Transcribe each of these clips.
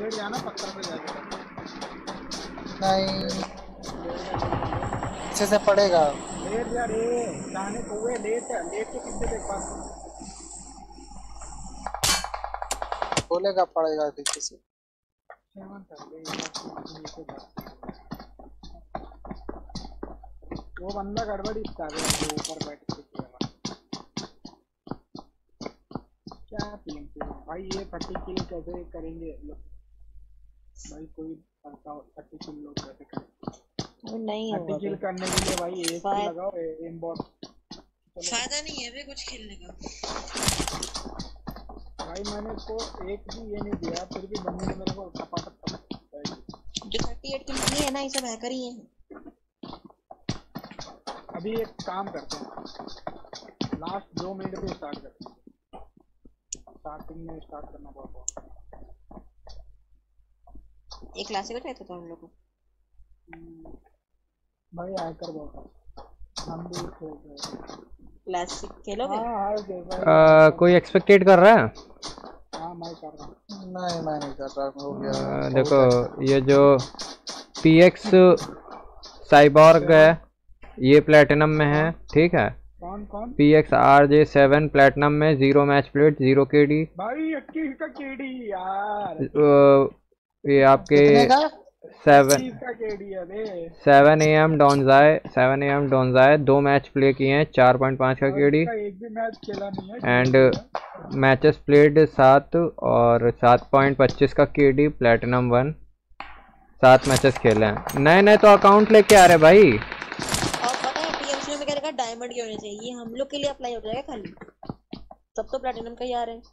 Late जाना पत्थर पे जाके। नहीं अच्छे से पड़ेगा। लेट जा रे जाने को हुए लेट के कितने देख पास बोलेगा पड़ेगा पीछे से। वो बंदा गड़बड़ी स्टार्ट है जो ऊपर बैठ के खेला। क्या टीम से भाई ये 30 किल कैसे करेंगे भाई? कोई बताओ 30 किल लोग कैसे करेंगे? नहीं 30 किल करने के लिए भाई एक तो लगाओ एम बॉट। फायदा नहीं है वे कुछ खेलने का। भाई मैंने इसको एक भी ये नहीं दिया फिर भी बंदे ने मेरे को टपाटप जो 38 किल नहीं है ना ये सब हैकर ही हैं। अभी एक काम करते हैं लास्ट 2 मिनट पे स्टार्ट करते हैं। स्टार्टिंग में स्टार्ट करना पड़ता है। एक क्लासिक हो जाता था हम लोग को। भाई हैकर बहुत हम भी खेल रहे हैं। क्लासिक खेलोगे? कोई एक्सपेक्टेड कर रहा है? हाँ मैं कर रहा हूँ। नहीं मैं नहीं कर रहा। हो गया देखो ये जो PX साइबॉर्ग है ये प्लेटिनम में है, ठीक है। कौन PX RJ7 प्लेटिनम में 0 मैच प्लेट 0 KD। भाई 21 का KD यार। ये आपके 7 AM डॉनजाए 2 मैच प्ले किए हैं 4.5 का KD। एक भी मैच खेला नहीं है। एंड मैचेस प्लेड 7 और 7.25 का KD प्लेटिनम 1। 7 मैचेस खेले हैं। नए तो अकाउंट लेके आ रहे भाई। और पता है TMC में कह डायमंड के होने चाहिए, ये हम लोग के लिए अप्लाई हो जाएगा खाली। सब तो प्लेटिनम का ही आ रहे हैं।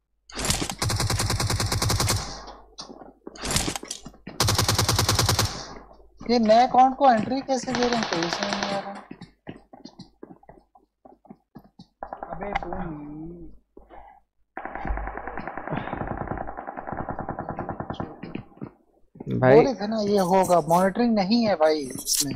ये नए अकाउंट को एंट्री कैसे दे रहे हैं कोई समझ नहीं आ रहा। अबे तुम भाई बोले थे ना ये होगा। मॉनिटरिंग नहीं है भाई इसमें।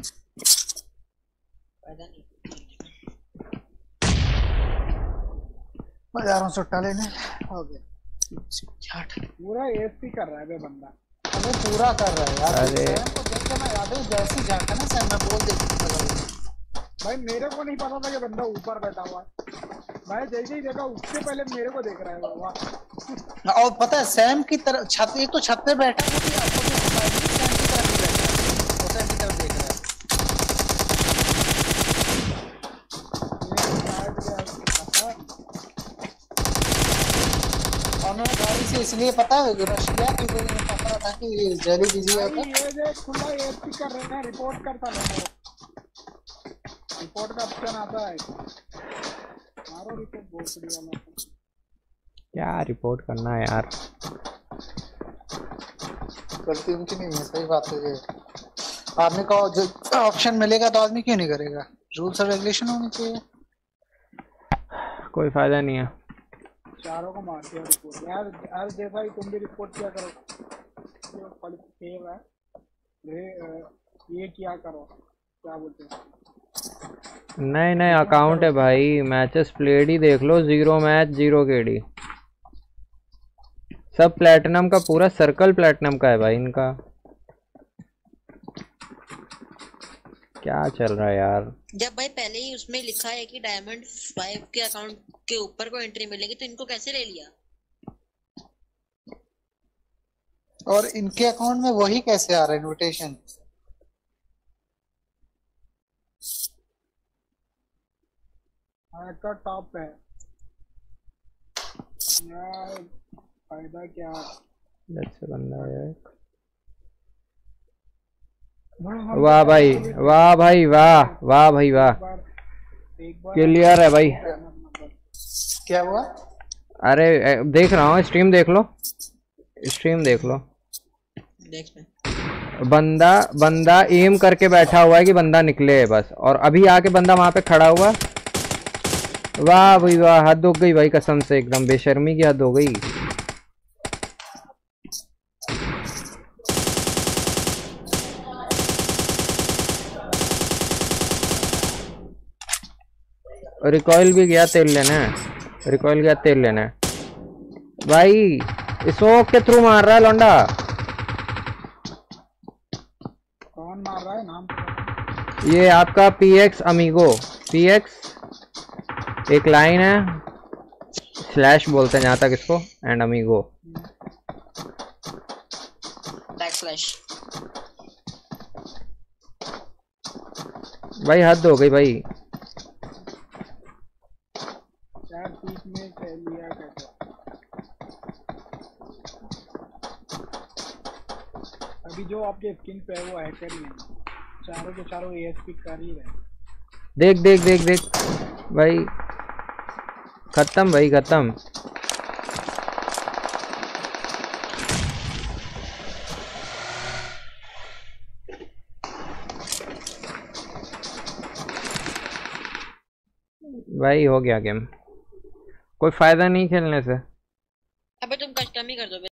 मैं जा रहा हूँ सुट्टा लेने। हो गया पूरा एएसपी कर रहा है बे बंदा। अबे पूरा कर रहा है यार। अरे सैम को देख के मैं याद है जैसे ही जाता ना सैम मैं बोल देता भाई मेरे को नहीं पता था कि बंदा ऊपर बैठा हुआ है। भाई जैसे ही देखा उससे पहले मेरे को देख रहा है बाबा। और पता है सैम की तरफ छत, एक तो छत पे बैठा है सैम की तरफ ही बैठा है। वो सैम की तरफ देख रहा है। उन्होंने गाड़ी से इसलिए पता है रश किया क्योंकि उन्हें पता था कि ये जल्दी बिजी होता है। ये जो खुला एएसपी कर रहे हैं रिपोर्ट करता है। रिपोर्ट का ऑप्शन आता है। मारो रिपोर्ट भोसड़ी वाला। क्या रिपोर्ट करना है यार? गलती उनकी नहीं है। सही बात है। ये आदमी को जो ऑप्शन मिलेगा तो आदमी क्यों नहीं करेगा? रूल्स और रेगुलेशन होनी चाहिए। कोई फायदा नहीं है। चारों को मार दिया रिपोर्ट यार। यार जैसा ही तुम भी रिपोर्ट किया करो। ये क्या करो क्या बोलते हैं? नए अकाउंट है भाई। मैचेस प्लेड ही देख लो 0 मैच 0 KD। सब प्लेटिनम का पूरा सर्कल प्लेटिनम का है भाई इनका। क्या चल रहा है यार? जब भाई पहले ही उसमें लिखा है कि डायमंड 5 के अकाउंट के ऊपर को एंट्री मिलेगी तो इनको कैसे ले लिया? और इनके अकाउंट में वही कैसे आ रहा है इनविटेशन? का टॉप है यार। फायदा क्या? जैसे बंदा है। वाह भाई वाह भाई वाह वाह भाई वाह। क्लियर है भाई। क्या हुआ? अरे देख रहा हूँ स्ट्रीम देख लो। स्ट्रीम देख लो। बंदा एम करके बैठा हुआ है कि बंदा निकले बस। और अभी आके बंदा वहां पे खड़ा हुआ। वाह भाई वाह। हद हो गई भाई कसम से। एकदम बेशर्मी की हद हो गई। रिकॉइल भी गया तेल लेना है। रिकॉइल गया तेल लेना है भाई। स्मोक के थ्रू मार रहा है लौंडा। ये आपका PX अमीगो, PX एक लाइन है, स्लैश बोलते हैं जहाँ तक इसको, एंड अमीगो। बैकस्लैश। भाई हद हो गई भाई। यार पीक में कह लिया कैसे? अभी जो आपके स्किन पे है वो हैकर ही है, चारों के चारों ASP कर ही रहे। देख देख देख देख भाई, खत्म भाई खत्म। भाई हो गया गेम, कोई फायदा नहीं खेलने से। अबे तुम कस्टम ही कर दो।